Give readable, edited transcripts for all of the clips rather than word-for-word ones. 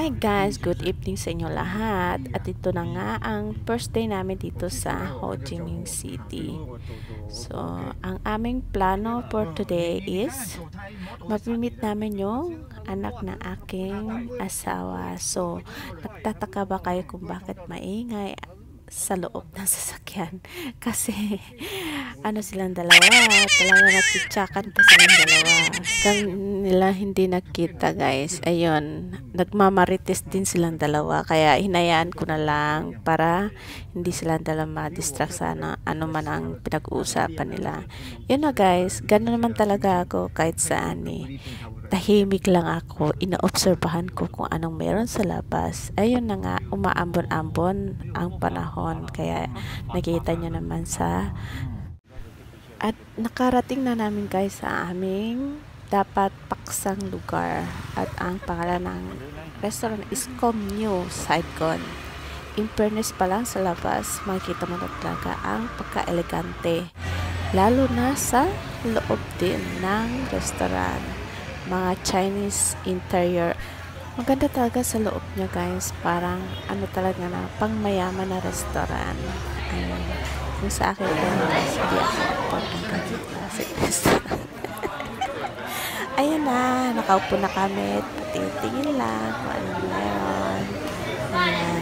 Hi guys, good evening sa inyo lahat. At ito na nga ang first day namin dito sa Ho Chi Minh City. So, ang aming plano for today is mapimit namin yung anak ng aking asawa. So, nagtataka ba kayo kung bakit maingay sa loob ng sasakyan? Kasi ano silang dalawa, talaga nagtitsakan pa silang dalawa. Kan nila hindi nakita guys. Ayun, nagmamarites din silang dalawa. Kaya hinayaan ko na lang para hindi silang dalawa ma-distract sa ano man ang pinag-uusapan nila. Yun na guys, gano'n naman talaga ako kahit saan eh. Tahimik lang ako, inaobserbahan ko kung anong meron sa labas. Ayun na nga, umaambon-ambon ang panahon. Kaya nakita nyo naman sa at nakarating na namin guys sa aming dapat paksang lugar at ang pangalan ng restaurant is Comnew Saigon. In fairness pa lang sa labas, makikita mo na talaga ang pagka-elegante. Lalo na sa loob din ng restaurant. Mga Chinese interior. Maganda talaga sa loob niya guys. Parang ano talaga na pang mayaman na restaurant. Ayun. Kung sa akin guys, hindi ako afford ng ganyan klaseng restaurant. Ayun na, nakaupo na kami. Patingin lang kung ano meron. Ayan.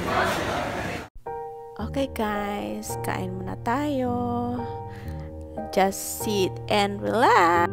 Okay guys, kain muna tayo. Just sit and relax.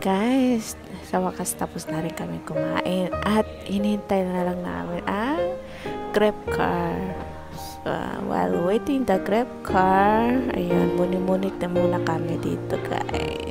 Guys, sa wakas tapos na rin kami kumain at hinihintay na lang namin ang Grab car. While waiting the Grab car, ayun, muni-munit na muna kami dito guys.